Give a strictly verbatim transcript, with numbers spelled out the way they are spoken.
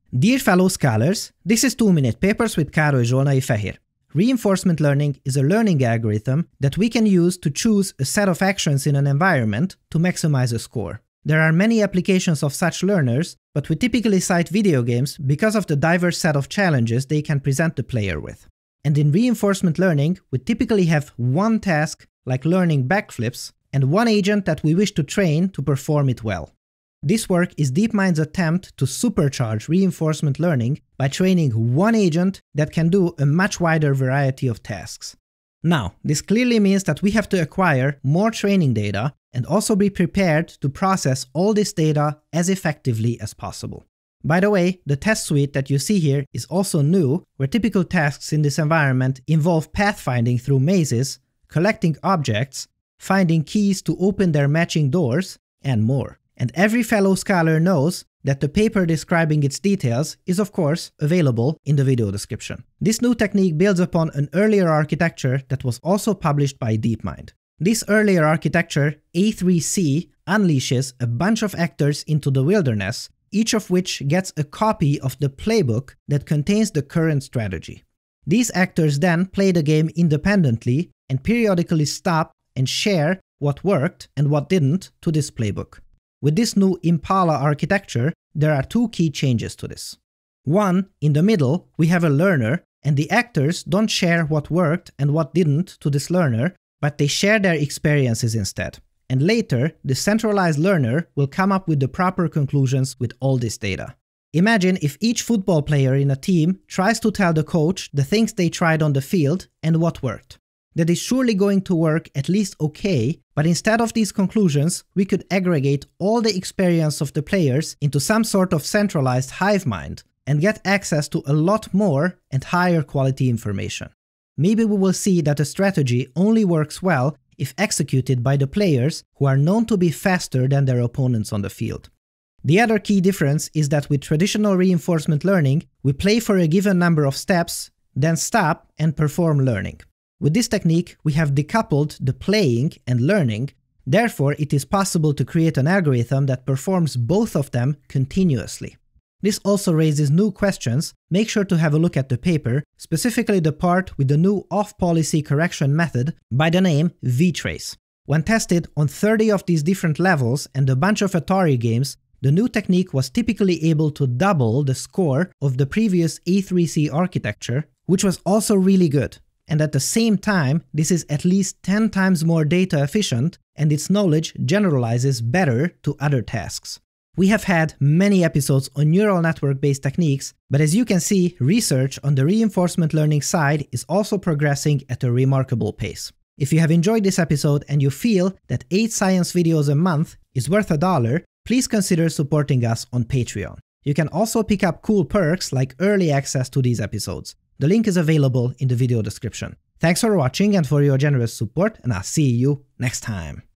Dear fellow scholars, this is two minute Papers with Károly Zsolnai-Fehér. Reinforcement learning is a learning algorithm that we can use to choose a set of actions in an environment to maximize a score. There are many applications of such learners, but we typically cite video games because of the diverse set of challenges they can present the player with. And in reinforcement learning, we typically have one task, like learning backflips, and one agent that we wish to train to perform it well. This work is DeepMind's attempt to supercharge reinforcement learning by training one agent that can do a much wider variety of tasks. Now, this clearly means that we have to acquire more training data and also be prepared to process all this data as effectively as possible. By the way, the test suite that you see here is also new, where typical tasks in this environment involve pathfinding through mazes, collecting objects, finding keys to open their matching doors, and more. And every fellow scholar knows that the paper describing its details is of course available in the video description. This new technique builds upon an earlier architecture that was also published by DeepMind. This earlier architecture, A three C, unleashes a bunch of actors into the wilderness, each of which gets a copy of the playbook that contains the current strategy. These actors then play the game independently and periodically stop and share what worked and what didn't to this playbook. With this new IMPALA architecture, there are two key changes to this. One, in the middle, we have a learner, and the actors don't share what worked and what didn't to this learner, but they share their experiences instead. And later, the centralized learner will come up with the proper conclusions with all this data. Imagine if each football player in a team tries to tell the coach the things they tried on the field and what worked. That is surely going to work at least okay, but instead of these conclusions, we could aggregate all the experience of the players into some sort of centralized hive mind and get access to a lot more and higher quality information. Maybe we will see that a strategy only works well if executed by the players who are known to be faster than their opponents on the field. The other key difference is that with traditional reinforcement learning, we play for a given number of steps, then stop and perform learning. With this technique, we have decoupled the playing and learning, therefore it is possible to create an algorithm that performs both of them continuously. This also raises new questions. Make sure to have a look at the paper, specifically the part with the new off-policy correction method by the name V-Trace. When tested on thirty of these different levels and a bunch of Atari games, the new technique was typically able to double the score of the previous A three C architecture, which was also really good. And at the same time, this is at least ten times more data efficient, and its knowledge generalizes better to other tasks. We have had many episodes on neural network-based techniques, but as you can see, research on the reinforcement learning side is also progressing at a remarkable pace. If you have enjoyed this episode and you feel that eight science videos a month is worth a dollar, please consider supporting us on Patreon. You can also pick up cool perks like early access to these episodes. The link is available in the video description. Thanks for watching and for your generous support, and I'll see you next time.